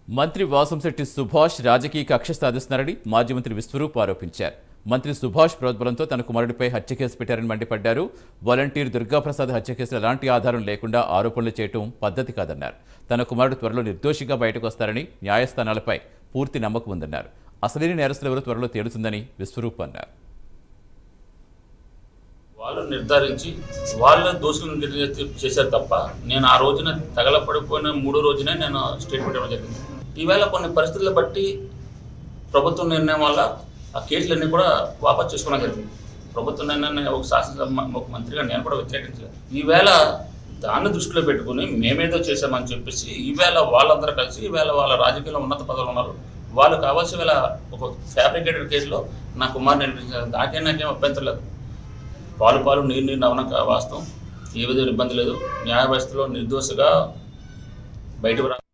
మంత్రి వాసంశెట్టి సుభాష్ రాజకీయ కక్ష సాధిస్తున్నారని మాజీ మంత్రి విశ్వరూప్ ఆరోపించారు. మంత్రి సుభాష్ ప్రోద్బలంతో తన కుమారుడిపై హత్య కేసు పెట్టారని మండిపడ్డారు. వాలంటీర్ దుర్గాప్రసాద్ హత్య కేసులో ఎలాంటి ఆధారం లేకుండా ఆరోపణలు చేయడం పద్ధతి కాదన్నారు. తన కుమారుడు త్వరలో నిర్దోషిగా బయటకు వస్తారని, న్యాయస్థానాలపై పూర్తి నమ్మకం ఉందన్నారు. అసలేని నేరస్తులు ఎవరో త్వరలో తేలుతుందని విశ్వరూప్ అన్నారు. వాళ్ళు నిర్ధారించి వాళ్ళ దోషులను చేశారు తప్ప నేను ఆ రోజున తగలపడిపోయిన మూడో రోజునే నేను స్టేట్మెంట్ ఇవ్వడం జరిగింది. ఈవేళ కొన్ని పరిస్థితులను బట్టి ప్రభుత్వం నిర్ణయం వల్ల ఆ కేసులన్నీ కూడా వాపసు చేసుకోవడం జరిగింది. ప్రభుత్వ నిర్ణయాన్ని ఒక శాసనసభ ఒక మంత్రిగా నేను కూడా వ్యతిరేకించలేదు. ఈవేళ దాన్ని దృష్టిలో పెట్టుకుని మేమేదో చేశామని చెప్పేసి ఈవేళ వాళ్ళందరూ కలిసి ఈవేళ వాళ్ళ రాజకీయంలో ఉన్నత పదవులు ఉన్నారు. వాళ్ళు కావాల్సిన వేళ ఒక ఫ్యాబ్రికేటెడ్ కేసులో నా కుమారుని నిర్మించారు. నాకేం అభ్యంతరం లేదు. పాలు నీరు అవనక వాస్తవం, ఏ విధంగా ఇబ్బంది లేదు. న్యాయ వ్యవస్థలో నిర్దోషిగా బయటకు